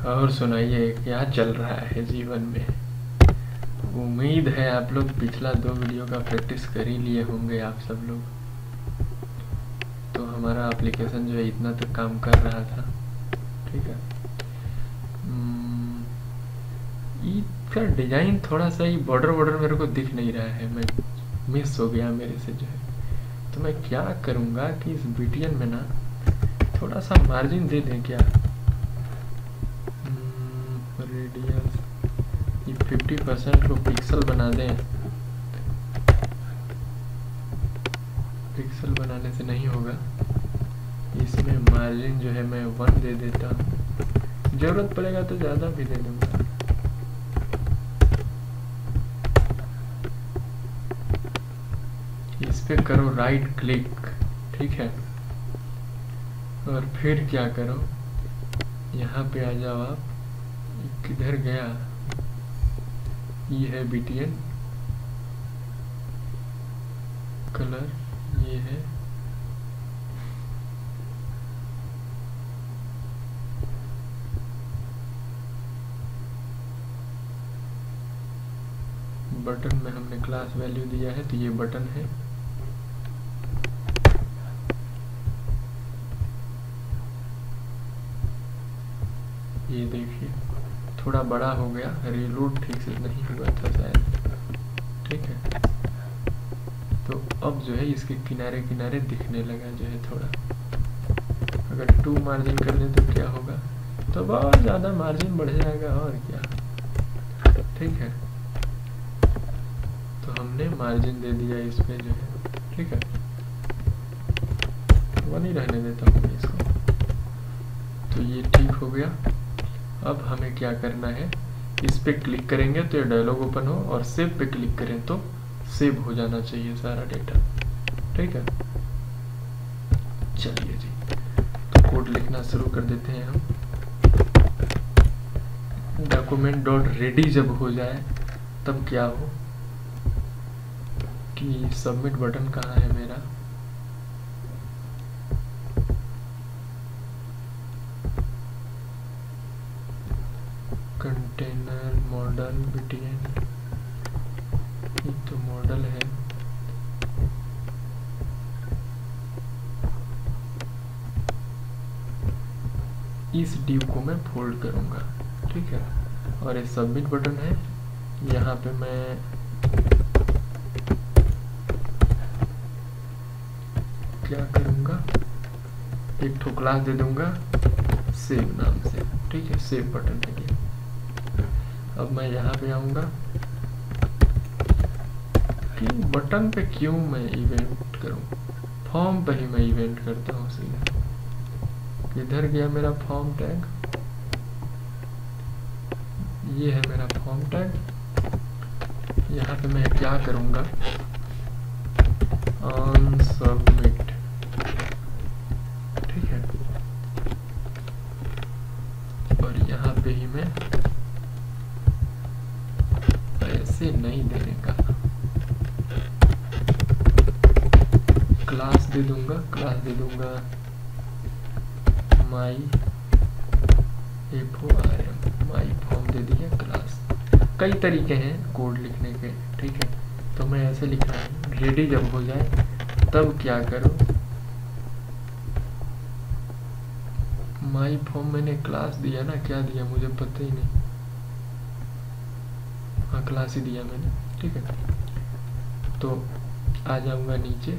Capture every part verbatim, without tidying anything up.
और सुनाइए, क्या चल रहा है जीवन में। उम्मीद है आप लोग पिछला दो वीडियो का प्रैक्टिस कर ही लिए होंगे आप सब लोग। तो हमारा एप्लीकेशन जो है इतना तक काम कर रहा था, ठीक है। इसका डिजाइन थोड़ा सा ही बॉर्डर बॉर्डर मेरे को दिख नहीं रहा है, मैं मिस हो गया मेरे से जो है। तो मैं क्या करूँगा कि इस बीटीएन में ना थोड़ा सा मार्जिन दे दें क्या। रेडियस ये फिफ्टी परसेंट को पिक्सल बना दें। पिक्सल बनाने से नहीं होगा, इसमें मार्जिन जो है मैं वन दे देता हूँ, जरूरत पड़ेगा तो ज़्यादा भी दे दूँगा। इस पे करो राइट क्लिक, ठीक है, और फिर क्या करो, यहाँ पे आ जाओ आप। किधर गया, ये है बीटीएन कलर, ये है बटन में हमने क्लास वैल्यू दिया है, तो ये बटन है। ये देखिए थोड़ा बड़ा हो गया, रीलोड ठीक से नहीं हुआ था शायद, ठीक है। तो अब जो है इसके किनारे किनारे दिखने लगा जो है थोड़ा। अगर टू मार्जिन कर दें तो क्या होगा, तो बहुत ज़्यादा मार्जिन बढ़ जाएगा और क्या, ठीक है। तो हमने मार्जिन दे दिया इस पे जो है, ठीक है। वन ही रहने देता हूँ इसको। तो ये ठीक हो गया। अब हमें क्या करना है, इस पे क्लिक करेंगे तो ये डायलॉग ओपन हो, और सेव पे क्लिक करें तो सेव हो जाना चाहिए सारा डेटा, ठीक है। चलिए जी, तो कोड लिखना शुरू कर देते हैं हम। डॉक्यूमेंट डॉट रेडी जब हो जाए तब क्या हो कि सबमिट बटन कहाँ है मेरा, कंटेनर मॉडल बीटीएन, ये तो मॉडल है। इस डिव को मैं फोल्ड करूंगा, ठीक है। और ये सबमिट बटन है, यहाँ पे मैं क्या करूंगा, एक ठो क्लास दे दूंगा सेव नाम से, ठीक है। सेव बटन है ये। अब मैं यहाँ पे आऊंगा कि बटन पे क्यों मैं इवेंट करूं, फॉर्म पे ही मैं इवेंट करता हूँ सीधा। इधर गया मेरा फॉर्म टैग, ये है मेरा फॉर्म टैग। यहाँ पे मैं क्या करूंगा, ऑन सबमिट, ठीक है। और यहाँ पे ही मैं ऐसे नहीं देने का, क्लास दे दूंगा, क्लास दे दूंगा my F O R M, my form दे दिया क्लास। कई तरीके हैं कोड लिखने के, ठीक है। तो मैं ऐसे लिख रहा हूँ, रेडी जब हो जाए तब क्या करो, माई फॉर्म मैंने क्लास दिया ना, क्या दिया मुझे पता ही नहीं, हाँ क्लास ही दिया मैंने, ठीक है। तो आ जाऊंगा नीचे,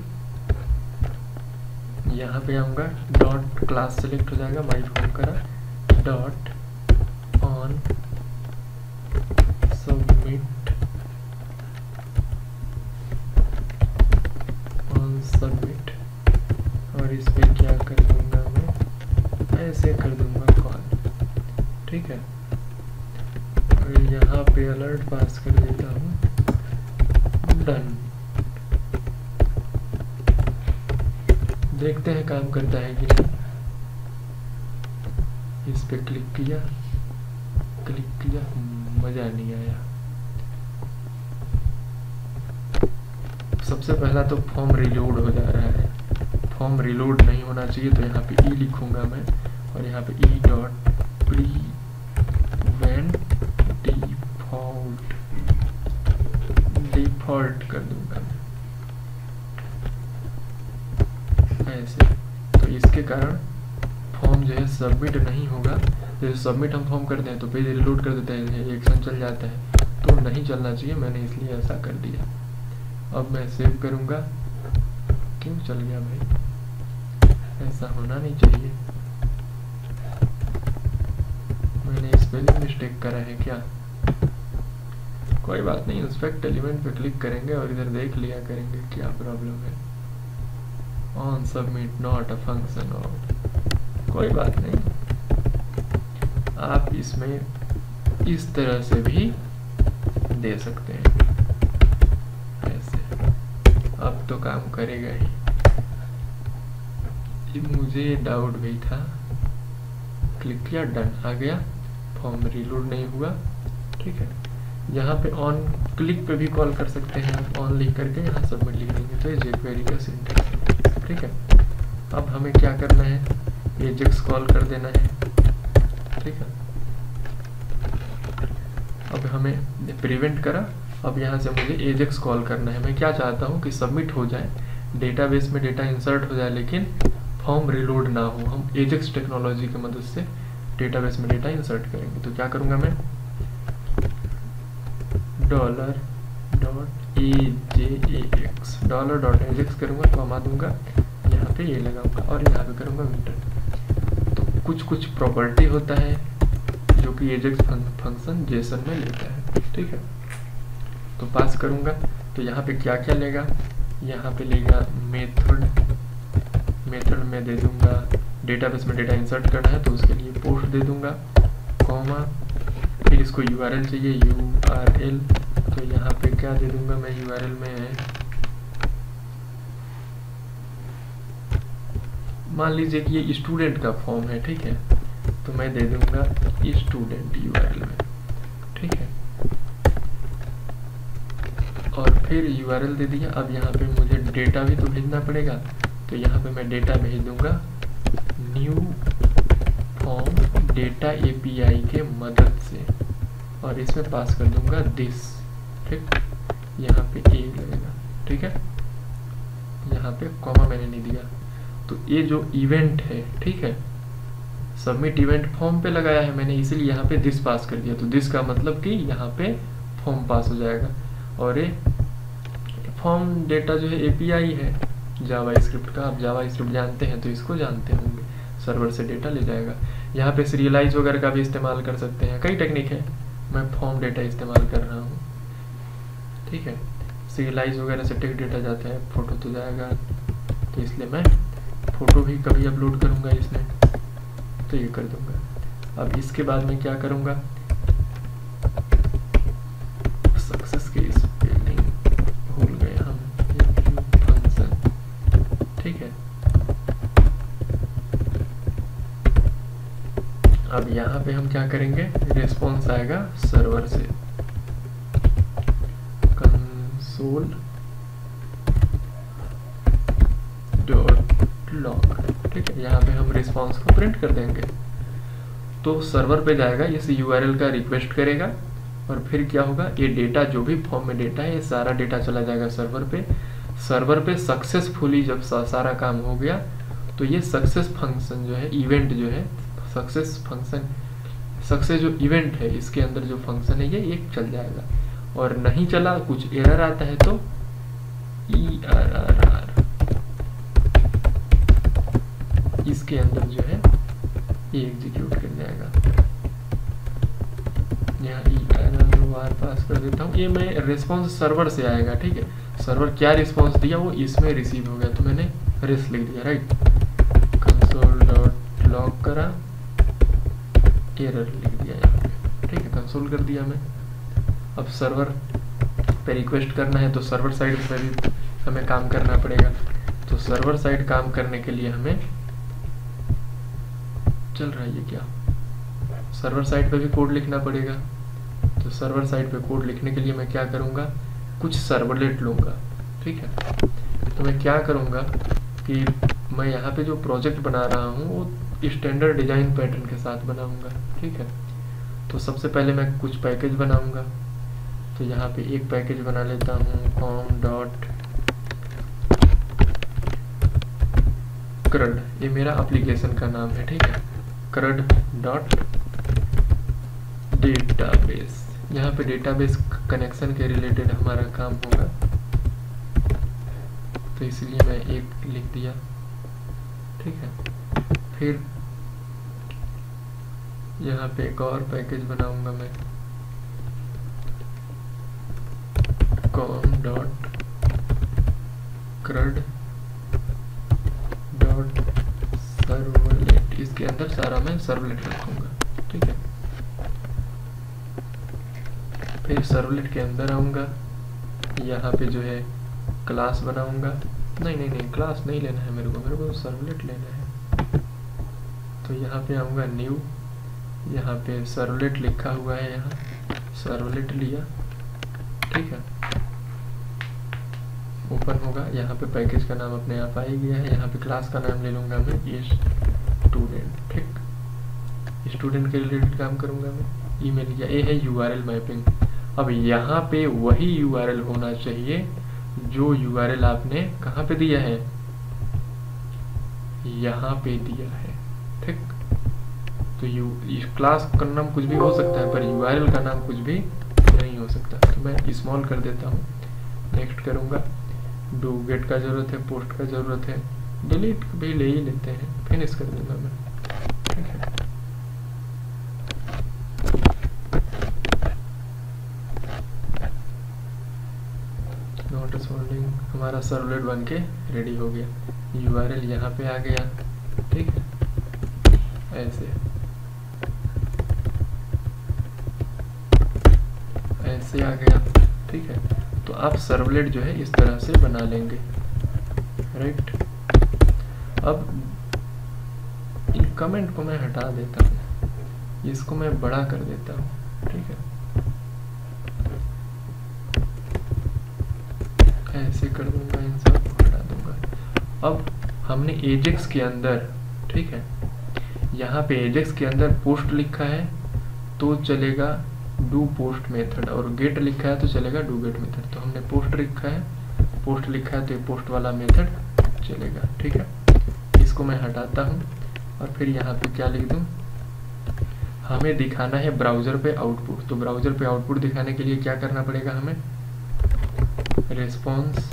यहाँ पे आऊंगा, डॉट क्लास सेलेक्ट हो जाएगा, माई फॉर्म करा, dot on submit, on submit. और इस पे क्या कर दूंगा मैं, ऐसे कर दूंगा कॉल, ठीक है। और यहाँ पे अलर्ट पास कर देता हूँ, डन। देखते हैं काम करता है कि नहीं। इस पे क्लिक किया, क्लिक किया, मजा नहीं आया। सबसे पहला तो फॉर्म रिलोड हो जा रहा है, फॉर्म रिलोड नहीं होना चाहिए, तो यहाँ पे ई लिखूंगा मैं, और यहाँ पे ई डॉट प्री कारण फॉर्म जो है सबमिट नहीं होगा। जैसे सबमिट हम फॉर्म करते हैं तो पेज रिलोड कर देते हैं, एक्शन चल जाता है, तो नहीं चलना चाहिए, मैंने इसलिए ऐसा कर दिया। अब मैं सेव करूँगा। क्यों चल गया भाई, ऐसा होना नहीं चाहिए, मैंने स्पेलिंग मिस्टेक करा है क्या? कोई बात नहीं, इंस्पेक्ट एलिमेंट पे क्लिक करेंगे और इधर देख लिया करेंगे क्या प्रॉब्लम है। On submit not a function of, कोई बात नहीं, आप इसमें इस तरह से भी दे सकते हैं, ऐसे। अब तो काम करेगा ही। मुझे डाउट भी था, क्लिक किया, डन, आ गया, फॉर्म रिलोड नहीं हुआ। ठीक है, यहाँ पे ऑन क्लिक पे भी कॉल कर सकते हैं आप, ऑन लिख करके यहाँ सबमिट लिख देंगे तो ये जेक्वेरी का सिंटैक्स। ठीक है, अब हमें क्या करना है, एजेक्स कॉल कर देना है। ठीक है, अब हमें प्रिवेंट करा, अब यहाँ से मुझे एजेक्स कॉल करना है। मैं क्या चाहता हूँ कि सबमिट हो जाए, डेटाबेस में डेटा इंसर्ट हो जाए, लेकिन फॉर्म रिलोड ना हो। हम एजेक्स टेक्नोलॉजी की मदद से डेटाबेस में डेटा इंसर्ट करेंगे। तो क्या करूँगा मैं, dollar dot A J A X, dollar dot ajax करूँगा, कॉमा दूंगा, यहाँ पे ये लगाऊंगा और यहाँ पे करूँगा विंटर। तो कुछ कुछ प्रॉपर्टी होता है जो कि एजेक्स फंक्शन जेसन में लेता है। ठीक है, तो पास करूँगा, तो यहाँ पे क्या क्या लेगा, यहाँ पे लेगा मेथड, मेथड में दे दूंगा डेटाबेस में डेटा इंसर्ट करना है तो उसके लिए पोस्ट दे दूंगा, कॉमा, फिर इसको यूआरएल चाहिए, यूआरएल, तो यहाँ पे क्या दे दूंगा मैं, यूआरएल में मान लीजिए कि ये स्टूडेंट का फॉर्म है। ठीक है, तो मैं दे दूंगा स्टूडेंट यूआरएल में। ठीक है, और फिर यूआरएल दे दिया। अब यहाँ पे मुझे डेटा भी तो भेजना पड़ेगा, तो यहाँ पे मैं डेटा भेज दूंगा न्यू फॉर्म डेटा एपीआई के मदद से, और इसमें पास कर दूंगा दिस। ठीक, यहाँ पे ए लगेगा। ठीक है, यहाँ पे कॉमा मैंने नहीं दिया, तो ये जो इवेंट है, ठीक है, सबमिट इवेंट फॉर्म पे लगाया है मैंने, इसलिए यहाँ पे दिस पास कर दिया। तो दिस का मतलब कि यहाँ पे फॉर्म पास हो जाएगा, और ये फॉर्म डेटा जो है एपीआई है जावा स्क्रिप्ट का। आप जावा स्क्रिप्ट जानते हैं तो इसको जानते होंगे, सर्वर से डेटा ले जाएगा। यहाँ पे सीरियलाइज वगैरह का भी इस्तेमाल कर सकते हैं, कई टेक्निक है, मैं फॉर्म डेटा इस्तेमाल कर रहा हूँ। ठीक है, सीरियलाइज वगैरह से टेक्स्ट डेटा जाता है, फोटो तो जाएगा, तो इसलिए मैं फोटो भी कभी अपलोड करूँगा इसमें, तो ये कर दूंगा। अब इसके बाद में क्या करूँगा, सक्सेस के स्पेलिंग भूल गए हम, फंक्शन। ठीक है, अब यहाँ पे हम क्या करेंगे, रिस्पॉन्स आएगा सर्वर से, कंसोल डॉट लॉग। ठीक है, यहाँ पे हम रिस्पॉन्स को प्रिंट कर देंगे, तो सर्वर पे जाएगा, इस यूआरएल का रिक्वेस्ट करेगा, और फिर क्या होगा, ये डेटा जो भी फॉर्म में डेटा है ये सारा डेटा चला जाएगा सर्वर पे। सर्वर पे सक्सेसफुली जब सा, सारा काम हो गया, तो ये सक्सेस फंक्शन जो है, इवेंट जो है, सक्सेस फंक्शन, सक्सेस जो इवेंट है, इसके अंदर जो फंक्शन है ये एक चल जाएगा, और नहीं चला, कुछ एरर आता है तो ई आर आर आर इसके अंदर जो है ये एग्जीक्यूट कर जाएगा। यहाँ ई आर आर पास कर देता हूँ, ये मैं रिस्पॉन्स सर्वर से आएगा। ठीक है, सर्वर क्या रिस्पॉन्स दिया वो इसमें रिसीव हो गया, तो मैंने रिस लिख दिया, राइट, कंसोल डॉट लॉग करा, एरर लिख दिया यहाँ पे। ठीक है, कंसोल कर दिया मैं। अब सर्वर पे रिक्वेस्ट करना है तो सर्वर साइड पे भी हमें काम करना पड़ेगा, तो सर्वर साइड काम करने के लिए हमें चल रहा है ये क्या, सर्वर साइड पे भी कोड लिखना पड़ेगा। तो सर्वर साइड पे कोड लिखने के लिए मैं क्या करूँगा, कुछ सर्वलेट लूँगा। ठीक है, तो मैं क्या करूँगा कि मैं यहाँ पे जो प्रोजेक्ट बना रहा हूँ वो स्टैंडर्ड डिजाइन पैटर्न के साथ बनाऊँगा। ठीक है, तो सबसे पहले मैं कुछ पैकेज बनाऊँगा, तो यहाँ पे एक पैकेज बना लेता हूँ, फॉर्म डॉट क्रड, ये मेरा एप्लीकेशन का नाम है, ठीक है। क्रड डॉट डेटाबेस, यहाँ पे डेटाबेस कनेक्शन के रिलेटेड हमारा काम होगा, तो इसलिए मैं एक लिख दिया, ठीक है। फिर यहाँ पे एक और पैकेज बनाऊंगा मैं, com dot crud dot servlet, इसके अंदर सारा मैं सर्वलेट रखूंगा, ठीक है। फिर सर्वलेट के अंदर आऊंगा, यहाँ पे जो है क्लास बनाऊंगा, नहीं नहीं नहीं क्लास नहीं लेना है मेरे को, मेरे को सर्वलेट लेना है। तो यहाँ पे आऊंगा न्यू, यहाँ पे सर्वलेट लिखा हुआ है, यहाँ सर्वलेट लिया, ठीक है। ओपन होगा, यहाँ पे पैकेज का नाम अपने आप आ ही गया है। यहाँ पे क्लास का नाम ले लूंगा मैं ये स्टूडेंट, ठीक। स्टूडेंट के रिलेटेड काम करूंगा मैं, ईमेल किया, ये है यूआरएल मैपिंग। अब यहाँ पे वही यूआरएल होना चाहिए जो यूआरएल आपने कहाँ पे दिया है, यहाँ पे दिया है, ठीक। तो यू इस क्लास का नाम कुछ भी हो सकता है, पर यूआरएल का नाम कुछ भी नहीं हो सकता। तो मैं स्मॉल कर देता हूँ, नेक्स्ट करूँगा। डू गेट का जरूरत है, पोस्ट का जरूरत है, डिलीट भी ले ही लेते हैं, फिनिश कर दूंगा मैं, ठीक है। नॉट रिस्पॉन्डिंग, हमारा सर्वलेट बन के रेडी हो गया। यूआरएल यहाँ पे आ गया, ठीक है, ऐसे ऐसे आ गया, ठीक है। तो आप सर्वलेट जो है इस तरह से बना लेंगे, राइट। अब इन कमेंट को मैं हटा देता हूँ, इसको मैं बड़ा कर देता हूँ, ठीक है, ऐसे कर दूंगा, इन सब को हटा दूंगा। अब हमने एजेक्स के अंदर, ठीक है, यहाँ पे एजेक्स के अंदर पोस्ट लिखा है तो चलेगा डू पोस्ट मेथड, और गेट लिखा है तो चलेगा डू गेट मेथड। तो हमने पोस्ट लिखा है, पोस्ट लिखा है तो ये पोस्ट वाला मेथड चलेगा, ठीक है। इसको मैं हटाता हूँ और फिर यहाँ पे क्या लिख दूँ, हमें दिखाना है ब्राउजर पे आउटपुट। तो ब्राउजर पे आउटपुट दिखाने के लिए क्या करना पड़ेगा, हमें रेस्पॉन्स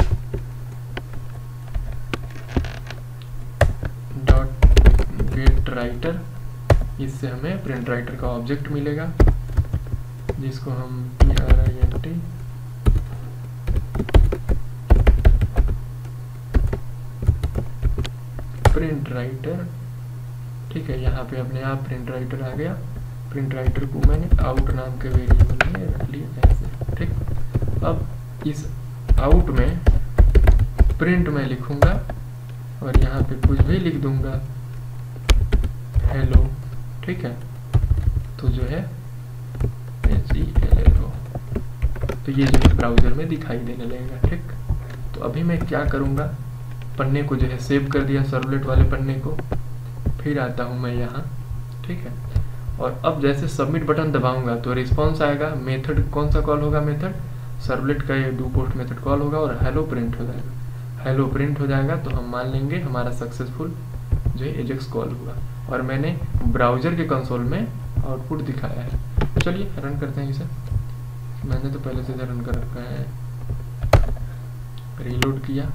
डॉट गेट राइटर, इससे हमें प्रिंट राइटर का ऑब्जेक्ट मिलेगा, जिसको हम P R I N T print writer, ठीक है। यहाँ पे अपने आप प्रिंट राइटर आ गया। प्रिंट राइटर को मैंने आउट नाम के वेरिएबल में रख लिया ऐसे, ठीक। अब इस आउट में प्रिंट में लिखूंगा और यहाँ पे कुछ भी लिख दूंगा, हेलो, ठीक है। तो जो है तो ये जो है ब्राउजर में दिखाई देने लगेगा, ठीक। तो अभी मैं क्या करूँगा, पन्ने को जो है सेव कर दिया, सर्वलेट वाले पन्ने को। फिर आता हूँ मैं यहाँ, ठीक है। और अब जैसे सबमिट बटन दबाऊंगा तो रिस्पॉन्स आएगा, मेथड कौन सा कॉल होगा, मेथड सर्वलेट का ये डू पोस्ट मेथड कॉल होगा और हेलो प्रिंट हो जाएगा। हेलो प्रिंट हो जाएगा तो हम मान लेंगे हमारा सक्सेसफुल जो है एजेक्स कॉल हुआ और मैंने ब्राउजर के कंसोल में आउटपुट दिखाया है। चलिए रन करते हैं इसे। मैंने तो पहले से रन कर रखा है, रीलोड किया,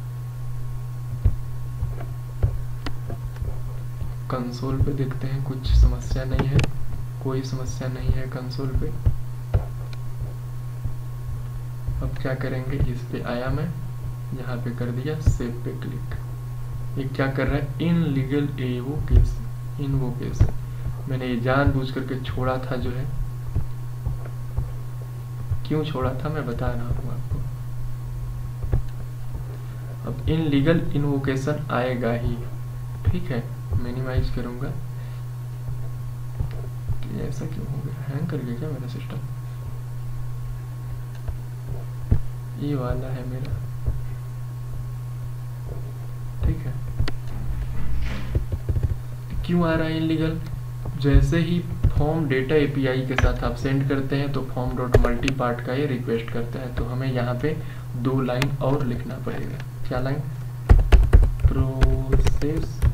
कंसोल पे देखते हैं, कुछ समस्या नहीं है, कोई समस्या नहीं है कंसोल पे। अब क्या करेंगे, इस पे आया मैं, यहाँ पे कर दिया सेव पे क्लिक। ये क्या कर रहा है, इन लीगल एवोकेशन, इनवोकेशन मैंने ये जानबूझ करके छोड़ा था, जो है क्यों छोड़ा था मैं बता रहा हूँ आपको। अब इन लीगल इनवोकेशन आएगा ही, ठीक है। मिनिमाइज करूंगा, ऐसा क्यों हो गया, हैंग कर गया क्या मेरा सिस्टम, ये वाला है मेरा, ठीक है। क्यों आ रहा है इनलीगल, जैसे ही फॉर्म डेटा एपीआई के साथ आप सेंड करते हैं तो फॉर्म डॉट मल्टी पार्ट का ये रिक्वेस्ट करता है, तो हमें यहाँ पे दो लाइन और लिखना पड़ेगा। क्या line, process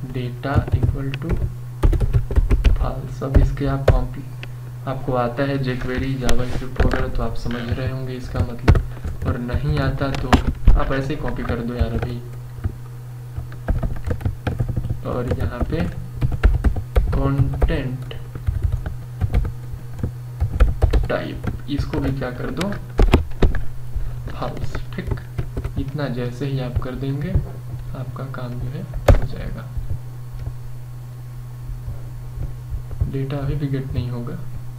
data equal to false. अब इसके आप कॉम्प्ली आपको आता है जेक्वेरी जावास्क्रिप्ट वगैरह तो आप समझ रहे होंगे इसका मतलब, और नहीं आता तो आप ऐसे कॉपी कर दो यार अभी। और यहाँ पे कंटेंट टाइप इसको भी क्या कर दो फॉल्स। ठीक, इतना जैसे ही आप कर देंगे आपका काम जो है हो जाएगा। डेटा अभी भी गेट नहीं होगा।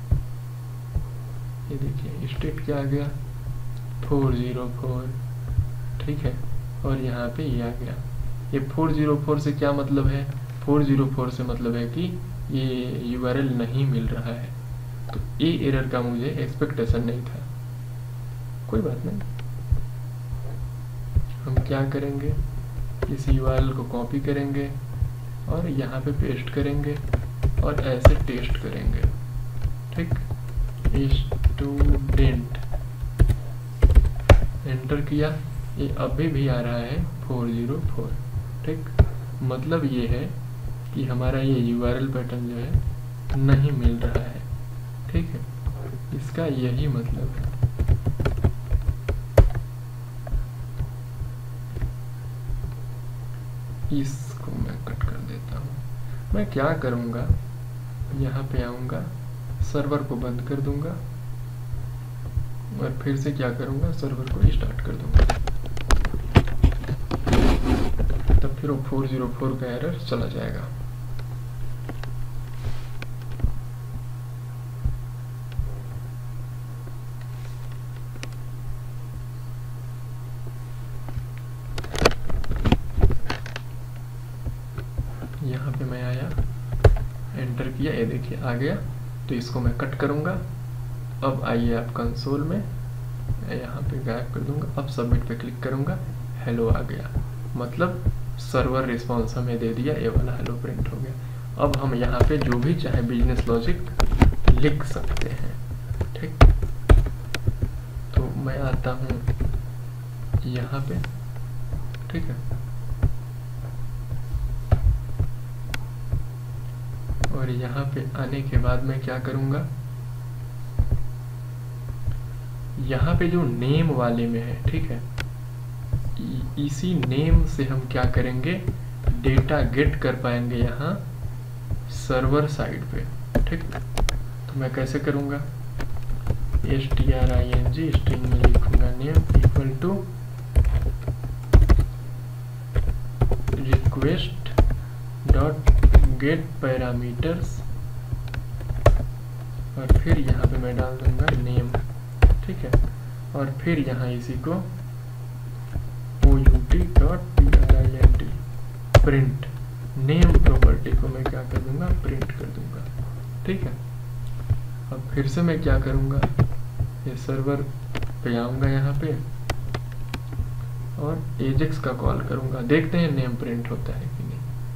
ये देखिए स्टेट क्या आ गया फोर ज़ीरो फोर। ठीक है, और यहाँ पे ये आ गया। ये फोर ज़ीरो फोर से क्या मतलब है, फोर ज़ीरो फोर से मतलब है कि ये यूआरएल नहीं मिल रहा है। तो ये एरर का मुझे एक्सपेक्टेशन नहीं था, कोई बात नहीं। हम क्या करेंगे, इस यूआरएल को कॉपी करेंगे और यहाँ पे पेस्ट करेंगे और ऐसे टेस्ट करेंगे। ठीक, स्टूडेंट एंटर किया, ये अभी भी आ रहा है फोर ज़ीरो फोर। ठीक, मतलब ये है कि हमारा ये यूआरएल पैटर्न जो है नहीं मिल रहा है। ठीक है, इसका यही मतलब है। इसको मैं कट कर देता हूँ। मैं क्या करूँगा, यहाँ पे आऊँगा, सर्वर को बंद कर दूंगा और फिर से क्या करूँगा, सर्वर को स्टार्ट कर दूंगा। तब फिर वो फोर ज़ीरो फोर का एरर चला जाएगा। यहाँ पे मैं आया, एंटर किया, ये देखिए आ गया। तो इसको मैं कट करूँगा। अब आइए आप कंसोल में, यहाँ पे गायब कर दूंगा। अब सबमिट पे क्लिक करूँगा, हेलो आ गया, मतलब सर्वर रिस्पॉन्स हमें दे दिया, ये वाला हेलो प्रिंट हो गया। अब हम यहाँ पे जो भी चाहे बिजनेस लॉजिक लिख सकते हैं। ठीक, तो मैं आता हूँ यहाँ पे। ठीक है, और यहाँ पे आने के बाद मैं क्या करूँगा, यहाँ पे जो नेम वाले में है, ठीक है, इसी नेम से हम क्या करेंगे, डेटा गेट कर पाएंगे यहाँ सर्वर साइड पे। ठीक, तो मैं कैसे करूँगा, S T R I N G string में लिखूंगा name equal to request dot get parameters, और फिर यहाँ पे मैं डाल दूंगा नेम। ठीक है, और फिर यहाँ इसी को O U T dot P R I N T print name property को मैं क्या कर दूंगा, प्रिंट कर दूंगा। ठीक है, अब फिर से मैं क्या करूंगा, ये सर्वर पे आऊंगा यहाँ पे और एजेक्स का कॉल करूंगा। देखते हैं नेम प्रिंट होता है कि नहीं।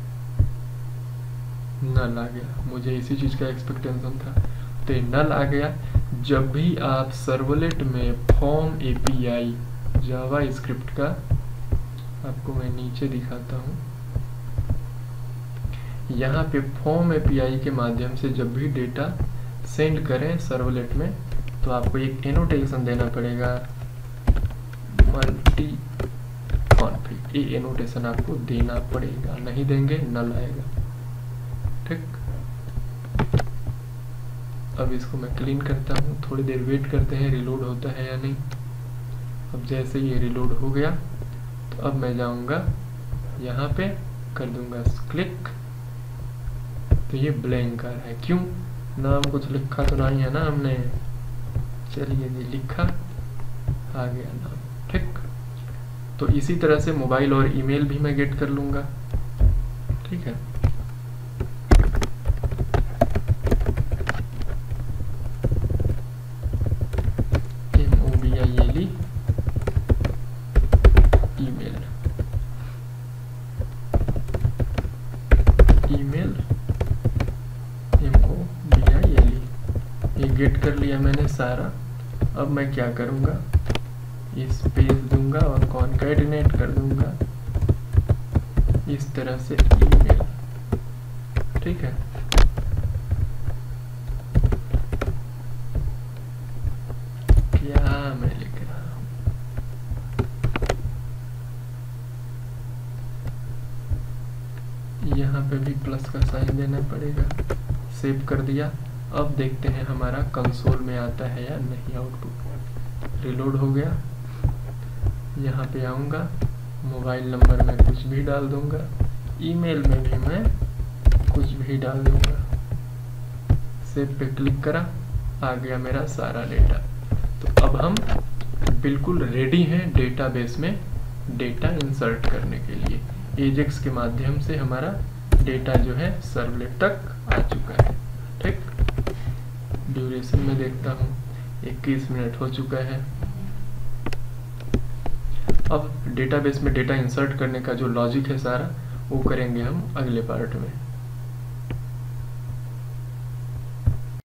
नल आ गया, मुझे इसी चीज का एक्सपेक्टेशन था, तो नल आ गया। जब भी आप सर्वलेट में फॉर्म एपीआई जावा स्क्रिप्ट का, आपको मैं नीचे दिखाता हूँ, यहाँ पे फॉर्म एपीआई के माध्यम से जब भी डेटा सेंड करें सर्वलेट में, तो आपको एक एनोटेशन देना पड़ेगा, मल्टी कॉन्फिग। ये एनोटेशन आपको देना पड़ेगा, नहीं देंगे नल आएगा। ठीक, अब इसको मैं क्लीन करता हूँ, थोड़ी देर वेट करते हैं रिलोड होता है या नहीं। अब जैसे ये रिलोड हो गया, तो अब मैं जाऊँगा यहाँ पे, कर दूंगा क्लिक, तो ये ब्लैंक आ रहा है। क्यों, नाम कुछ लिखा तो नहीं है ना हमने। चलिए ये लिखा, आ गया नाम। ठीक, तो इसी तरह से मोबाइल और ईमेल भी मैं गेट कर लूँगा। ठीक है, गेट कर लिया मैंने सारा। अब मैं क्या करूँगा, स्पेस दूंगा और कॉन्कैटिनेट कर दूंगा इस तरह से ईमेल। ठीक है। क्या मैं लिख रहा हूँ, यहाँ पे भी प्लस का साइन देना पड़ेगा। सेव कर दिया। अब देखते हैं हमारा कंसोल में आता है या नहीं आउटपुट। रिलोड हो गया। यहाँ पे आऊँगा, मोबाइल नंबर में कुछ भी डाल दूंगा, ईमेल में भी मैं कुछ भी डाल दूंगा। सेव पे क्लिक करा, आ गया मेरा सारा डेटा। तो अब हम बिल्कुल रेडी हैं डेटाबेस में डेटा इंसर्ट करने के लिए। एजेक्स के माध्यम से हमारा डेटा जो है सर्वलेट तक आ चुका है। ठीक, ड्यूरेशन में देखता हूँ इक्कीस मिनट हो चुका है। अब डेटाबेस में डेटा इंसर्ट करने का जो लॉजिक है सारा, वो करेंगे हम अगले पार्ट में।